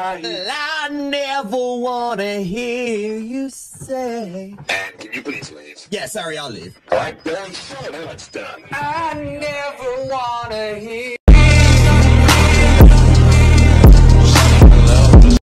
I never wanna hear you say. And can you please leave? Yeah, sorry, I'll leave. All right, Billy, sure, now it's done. I never wanna hear